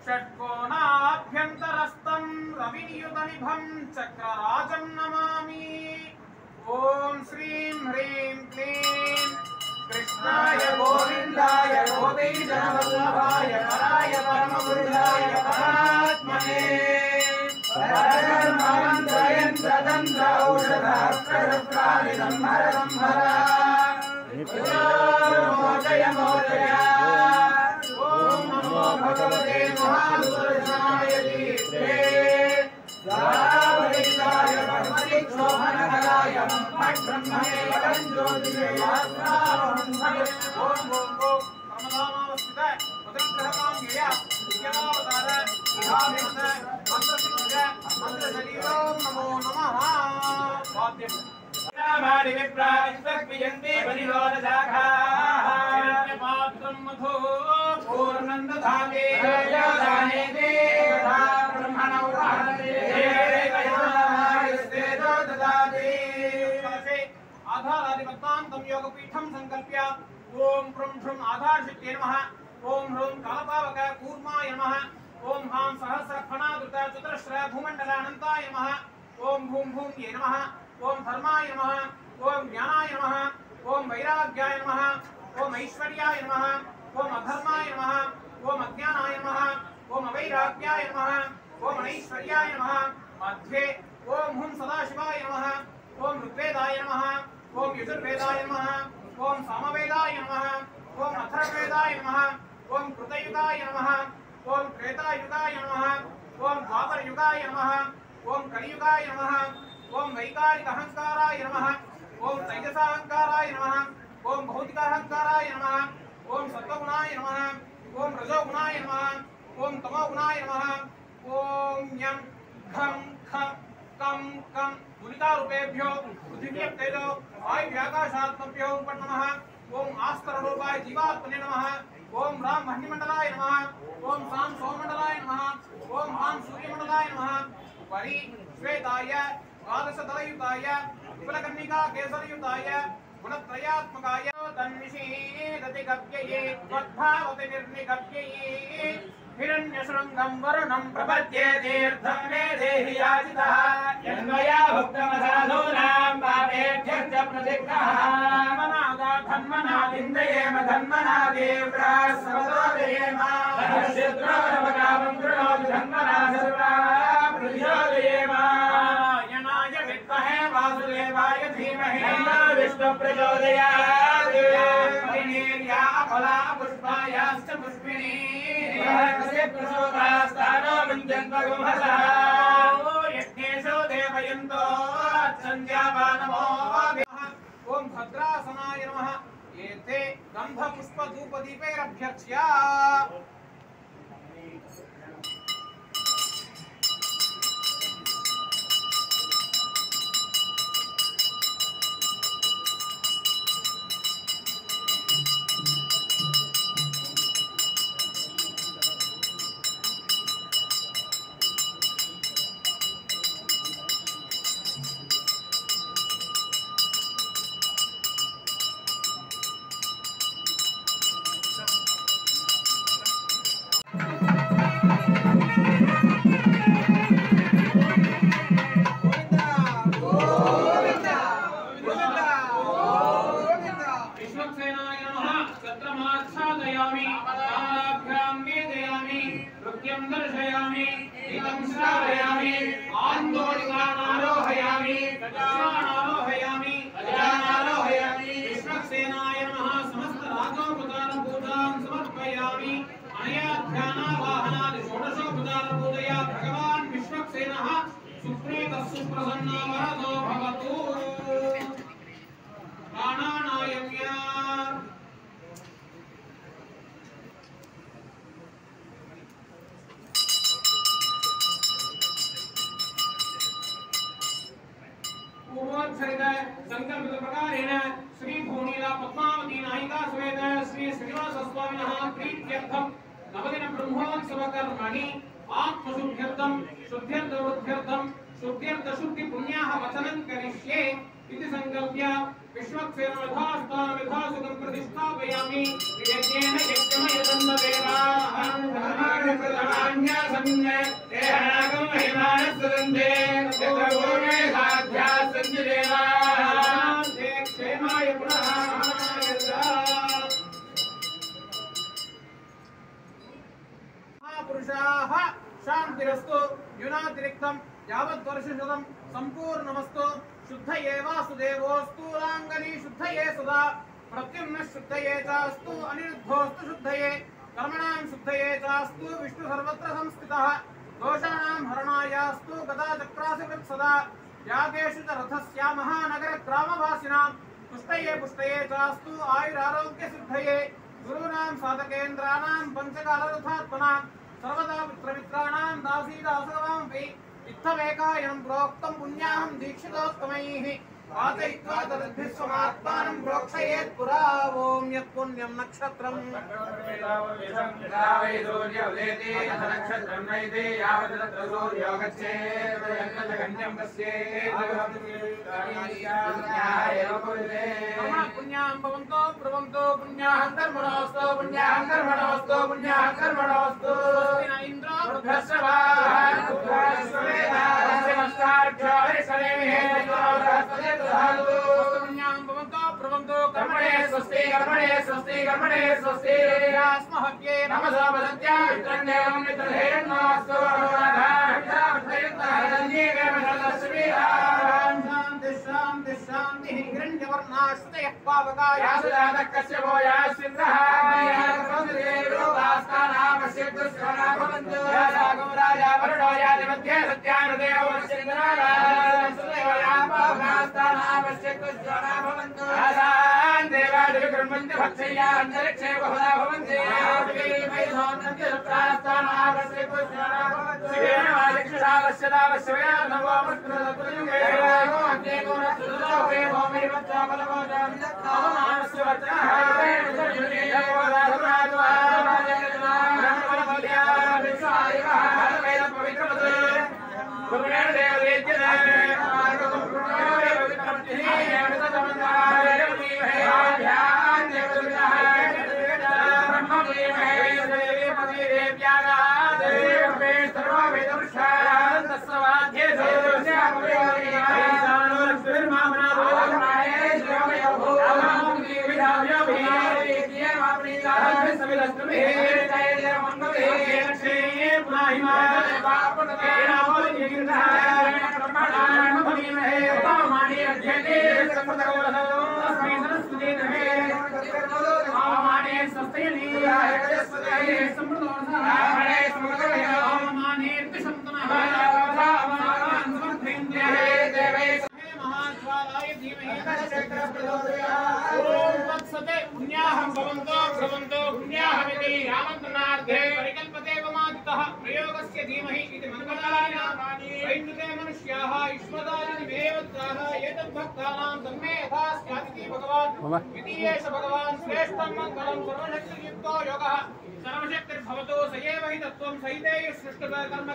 षट्कोणाभ्यन्तरस्थं रविनियुतनिभं चक्रराजं नमामि। ओम श्रीं ह्रीं क्लीं कृष्णाय गोविंदाय गोपीजनवल्लभाय पराय परमपुरुषाय परात्मने परधर्ममन्त्रयन्त्रतन्त्र औषधास्त्रशस्त्राणि संहर संहर मोचय मोचय। ओम नमो भगवते महापुरुषाय दीप्ते द्वारावलिताय परमदिक्षोभनकराय ब्रह्मणे परञ्ज्योतिषे यात्रावहं भगवते। ओम ओम ओम परमधामावस्थित उदग्रहकाम्यया विद्यावतार विधामित मंत्रसिद्ध मंत्रशरीरं नमो नमः। वाद्यं रामादि विप्राविष्वक्वियन्ते परिलोलशाखाः पात्रं मधु पूर्णन्दधाते दाने देवता ब्रह्मणो वाहते देवयास्ते ददाति। आधारादिपत्तान्तं योगपीठं संकल्प्य ओम प्रुं श्रुं आधारशक्त्यै नमः। ओम ह्रूं कालपावक कूर्माय नमः। ओम हां सहस्रफणादृत चतुरश्र भूमण्डलानन्ताय नमः। ओम भूं भूं ये नमः। ओम धर्माय नमः। ओम ज्ञानाय नमः। ओम वैराग्याय नमः। ओम ऐश्वर्याय नमः। ओम अधर्माय नमः। ओम अज्ञानाय नमः। ओम अवैराग्याय नमः। ओम अनैश्वर्याय नमः। मध्ये ओम हुं सदाशिवाय नमः। ओम ऋग्वेदाय नमः। ओम यजुर्वेदाय नमः। ओम सामवेदाय नमः। ओम अथर्ववेदाय नमः। ओम कृतयुगाय नमः। ओम त्रेतायुगाय नमः। ओम द्वापरयुगाय नमः। ओम कलियुगाय नमः। ओम वैकारिक अहंकाराय नमः। ओम तैजसाहंकाराय नमः। ओम भौतिक अहंकाराय नमः। ओम सत्वगुणाय नमः। ओम रजोगुणाय नमः। ओम तमोगुणाय नमः। ओम यं खं खं कं कं गुणिकारूपेभ्यो पृथिव्यप्तेजो वायुव्याकाशात्मभ्यो नमः। ओम आस्तररूपाय जीवात्मने नमः। ओम राम मह्निमण्डलाय नमः। ओम सां सोममण्डलाय नमः। ओम हां सूर्यमण्डलाय नमः। परि श्वेताय द्वादशतलयुताय विपुलकर्णिका केसरयुताय गुणत्रयात्मकाय तन्निषेदति गव्यये त्वद्भावति निर्निगव्यये हिरण्यशृङ्गं वरुणं प्रपद्ये तीर्थं मे देहि याचितः यन्मया भुक्तमसाधूनां पापेभ्यः च प्रतिग्रहः मनादा धन्मनादिन्द्रयेम धन्मनादेव्याः समदोदयेम हर्षद्रोरवकामं कृणोतु धन्मना सर्वा प्रचोदयेम नारायणाय विद्महे वासुदेवाय धीमहि विष्णु प्रचोदयात् परिणीर्या फला पुष्पायाश्च पुष्पिणी प्रसोदास्तानो मञ्जन्मगुंहसा यज्ञेषु देवयन्तो सन्ध्यावानमो ओम भद्रासनाय नमः। एते गन्धपुष्पधूपदीपैरभ्यर्च्य दर्शयामि इदं श्रावयामि आन्दोलिकानारोहयामि गजानारोहयामि अजानारोहयामि विश्वक्सेनाय नमः। समस्त राजोपचार पूजां समर्पयामि। अनया ध्यानावाहनादि षोडशोपचार पूजया भगवान् विश्वक्सेनः सुप्रीतः सुप्रसन्नो वरदो भवतु। प्राणानायम्य संकल्पित प्रकारेण श्री भूनीला पद्मावती नायिका समेत श्री श्रीनिवास स्वामिनः प्रीत्यर्थं नवदिन ब्रह्मोत्सव कर्मणि आत्मशुद्ध्यर्थं शुद्ध्यर्थवृद्ध्यर्थं शुद्ध्यर्थ शुद्धि पुण्याः वचनं करिष्ये इति संकल्प्य विश्वक्सेन यथास्थानं यथासुखं प्रतिष्ठापयामि। यज्ञेन यज्ञमयतं देवाः धर्माणि प्रदानान्य पुरुषाः शान्तिरस्तु युनातिरिक्तं यावद्वर्षशतं सम्पूर्णमस्तु शुद्धये वासुदेवोऽस्तु राङ्गनी शुद्धये सदा प्रत्युम्नः शुद्धये चास्तु अनिरुद्धोऽस्तु शुद्धये कर्मणां शुद्धये चास्तु विष्णु सर्वत्र संस्थितः दोषाणां हरणायास्तु गदाचक्रासि सदा यागेषु च रथस्यामः नगरग्रामवासिनां पुष्टये पुष्टये चास्तु आयुरारोग्यसिद्धये गुरूणां साधकेन्द्राणां पञ्चकालरथात्मनां सर्वदा पुत्रमित्राणां दासीदासगवामपि इत्थमेकायनं प्रोक्तं पुण्याहं दीक्षितोत्तमैः आचयित्वा तद्भिः समात्मानं प्रोक्षयेत् पुरा ॐ यत्पुण्यं नक्षत्रं पुण्यां भवन्तो ब्रुवन्तो पुण्याः कर्मणोऽस्तु पुण्याः कर्मणोऽस्तु पुण्याः कर्मणोऽस्तु स्वस्ति न इन्द्रो वृद्धश्रवाः पुण्यां भवन्तो ब्रुवन्तो कर्मणे स्वस्ति कर्मणे स्वस्ति कर्मणे स्वस्ति स्महव्ये नमसा वदत्या मित्रन्देवं मित्रधेयन्नास्तु शान्ति शान्तिः हिरण्यवर्णाश्रयः पावकाया कश्यपो याश्चिन्द्रः राजा वरुणो यादिमध्ये सत्यानुदेवो देवादिविक्रमन्ति भक्षय्या अन्तरिक्षे बहुधा भवन्ति पुण्याहं भवन्तो भ्रवन्तो पुण्याहमिति रामन्द्रनार्थे परिकल्पते वमादितः प्रयोगस्य धीमहि इति मङ्गलाय वैद्युते मनुष्याः ईश्वरादिमेवत्राः एतद्भक्तानां तन्मे यथा स्यादिति भगवान् द्वितीयेष भगवान् श्रेष्ठं मङ्गलं सर्वशक्तियुक्तो योगः सर्वशक्तिर्भवतो स एव हि तत्त्वं सहितेयुः सृष्टुतः कर्म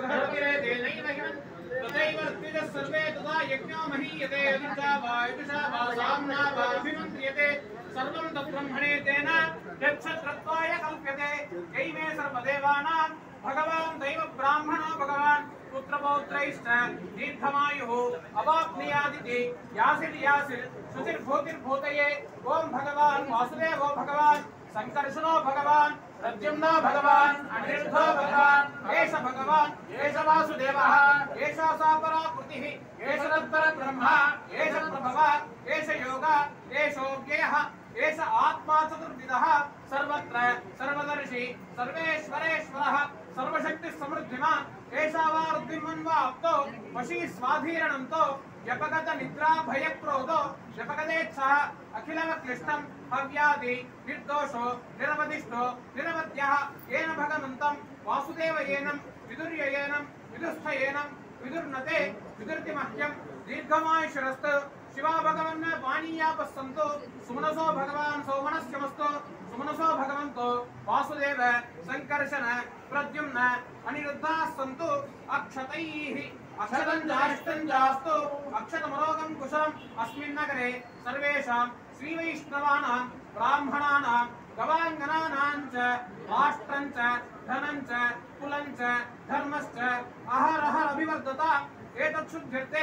तेनैव हिमन् तथैव ऋत्विजः सर्वे तथा यज्ञो महीयते यजुषा वा साम्ना वा अभिमन्त्र्यते सर्वं तद्ब्रह्मणे तेन यच्छत्रत्वाय कल्प्यते यैमे सर्वदेवानां भगवान् दैव ब्राह्मणो भगवान् पुत्रपौत्रैश्च दीर्घमायुः अवाप्नुयादिति यासिर् शुचिर्भूतिर्भूतये ॐ भगवान् वासुदेवो भगवान् संकर्षणो भगवान् प्रद्युम्नो भगवान् अनिरुद्धो भगवान् एष भगवान् एष वासुदेवः एषा सा पराकृतिः एष तत्परब्रह्म एष प्रभवः एष योगः एषोऽव्ययः एष आत्मा चतुर्विधः सर्वत्र सर्वदर्शी सर्वेश्वरेश्वरः सर्वशक्तिः समृद्धिमान् एषा वार्धिमन्वाप्तो वशी स्वाधीरणन्तो व्यपगत निद्रा भयक्रोधो व्यपगतेच्छः अखिलमक्लिष्टं हव्यादि निर्दोषो निरवधिष्ठो निरवध्यः येन भगवन्तं वासुदेवयेनं विदुर्ययेनं विदुस्थयेनं विदुर्नते विदुर्तिमह्यं दीर्घमायुषरस्तु शिवा भगवन् पानीयापस्सन्तो सुमनसो भगवान् सौमनस्यमस्तु सुमनसो भगवन्तो वासुदेव संकर्षण प्रद्युम्न अनिरुद्धाः सन्तु अक्षतैः अक्षतं जाष्टं जास्तु अक्षतमरोगं कुशलम् अस्मिन् नगरे सर्वेषां श्रीवैष्णवानां ब्राह्मणानां गवाङ्गनानां च राष्ट्रं च धनं च कुलं च धर्मश्च अहरह अभिवर्धता एतत्शुद्ध्यर्थे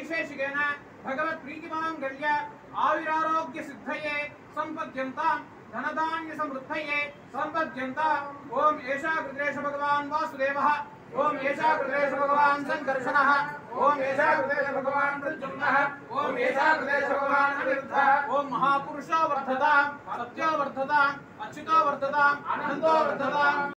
भगवद्वैशेषिकेन भगवत्प्रीतिमाङ्गल्य आयुरारोग्य सिद्धये सम्पद्यन्तां धनधान्य समृद्धये संपद्यन्ता ओम एषा कृतेश भगवान् वासुदेवः ओम एषा कृतेश भगवान् संकर्षणः ओम एषा कृतेश भगवान् प्रद्युम्नः ओम एषा कृतेश भगवान् अनिरुद्धः ओम महापुरुषो वर्धताम् सत्यो वर्धताम् अच्युतो वर्धताम् आनन्दो वर्धताम्